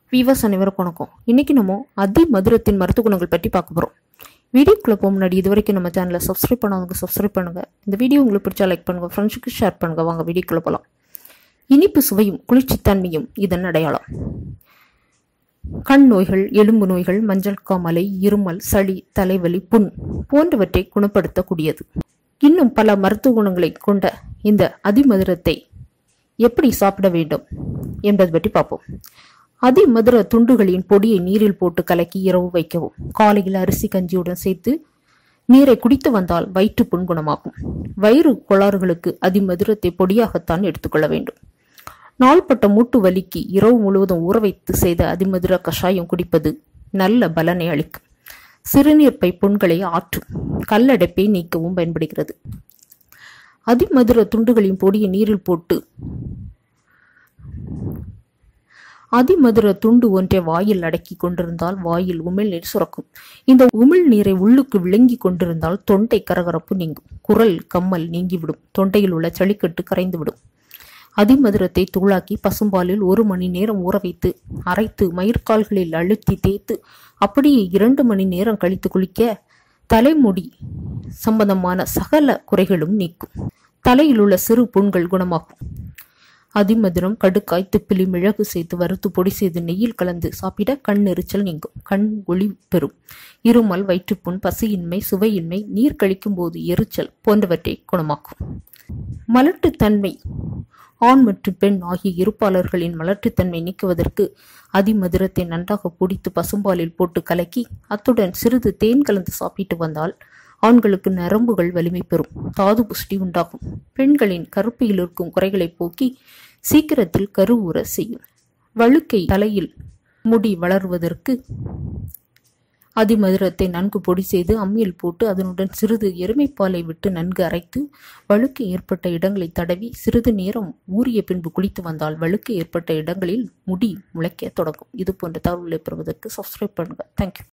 Viewers அனைவருக்கும் வணக்கம். இன்னைக்கு நம்ம அதி மதுரத்தின் மருத்துவ குணங்கள் பற்றி பார்க்க போறோம். வீடியோக்குள்ள போக முன்னாடி இது வரைக்கும் நம்ம சேனலை சப்ஸ்கிரைப் பண்ணாதவங்க சப்ஸ்கிரைப் பண்ணுங்க. இந்த வீடியோ உங்களுக்கு பிடிச்சா லைக் பண்ணுங்க, ஃப்ரெண்ட்ஸுக்கு ஷேர் பண்ணுங்க. வாங்க வீடியோக்குள்ள போகலாம். இனிப்பு சுவையும் குளிர்ச்சித்தன்மையும் இதன் அடையாளம். கண் நோய்கள், எலும்பு நோய்கள், மஞ்சள் காமாலை, இருமல், சளி, தலைவலி, புண் போன்றவற்றை குணப்படுத்தக்கூடியது. இன்னும் பல மருத்துவ குணங்களை கொண்ட இந்த அதிமதுரத்தை எப்படி சாப்பிட வேண்டும் என்பதை பற்றி பார்ப்போம். அதிமதுர துண்டுகளின் பொடியை நீரில் போட்டு கலக்கி இரவு வைக்கவும். காலையில் அரிசி கஞ்சியுடன் சேர்த்து நீரை குடித்து வந்தால் வயிற்றுப்புண் குணமாகும். வயிறு கோளாறுகளுக்கு அதிமதுரத்தை பொடியாகத்தான் எடுத்துக்கொள்ள வேண்டும். நாள்பட்ட மூட்டு வலிக்கு இரவு முழுவதும் ஊற வைத்து செய்த அதிமதுர கஷாயம் குடிப்பது நல்ல பலனை அளிக்கும். சிறுநீர் பை புண்களை ஆற்றும். கல்லடைப்பை நீக்கவும் பயன்படுகிறது. அதிமதுர துண்டுகளின் பொடியை நீரில் போட்டு அதிமதுர துண்டு ஒன்றை வாயில் அடக்கி கொண்டிருந்தால் வாயில் உமிழ்நீர் சுரக்கும். இந்த உமிழ்நீரை உள்ளுக்கு விளங்கி கொண்டிருந்தால் தொண்டை கரகரப்பு நீங்கும். குரல் கம்மல் நீங்கிவிடும். தொண்டையில் உள்ள சளிக்கட்டு கரைந்துவிடும். அதிமதுரத்தை தூளாக்கி பசும்பாலில் 1 மணி நேரம் ஊற வைத்து அரைத்து மயிர்கால்களில் அழுத்தி தேய்த்து அப்படியே 2 மணி நேரம் கழித்து குளிக்க தலைமுடி சம்பந்தமான சகல குறைகளும் நீக்கும். தலையில் உள்ள சிறு புண்கள் குணமாகும். அதிமதுரம், கடுக்காய், திப்பிலி, மிளகு சேர்த்து வறுத்து பொடி செய்து நெய்யில் கலந்து சாப்பிட கண் எரிச்சல் நீங்கும். கண் ஒளி பெறும். இருமல், வயிற்றுப்புண், பசியின்மை, சுவையின்மை, நீர் கழிக்கும் போது எரிச்சல் போன்றவற்றை குணமாக்கும். மலட்டுத்தன்மை, ஆண் மற்றும் பெண் ஆகிய இருப்பாளர்களின் மலட்டுத்தன்மை நீக்குவதற்கு அதிமதுரத்தை நன்றாக பொடித்து பசும்பாலில் போட்டு கலக்கி அத்துடன் சிறிது தேன் கலந்து சாப்பிட்டு வந்தால் ஆண்களுக்கு நரம்புகள் வலிமை பெறும். தாது புஷ்டி உண்டாகும். பெண்களின் கருப்பையில் இருக்கும் குறைகளை போக்கி சீக்கிரத்தில் கருவுற செய்யும். வழுக்கை, தலையில் முடி வளருவதற்கு அதிமதுரத்தை நன்கு பொடி செய்து அம்மியில் போட்டு அதனுடன் சிறிது எருமைப்பாலை விட்டு நன்கு அரைத்து வழுக்கை ஏற்பட்ட இடங்களை தடவி சிறிது நேரம் ஊறிய பின்பு குளித்து வந்தால் வழுக்கை ஏற்பட்ட இடங்களில் முடி முளைக்க தொடங்கும். இது போன்ற தகவல்களை பெறுவதற்கு சப்ஸ்கிரைப் பண்ணுங்க. தேங்க்யூ.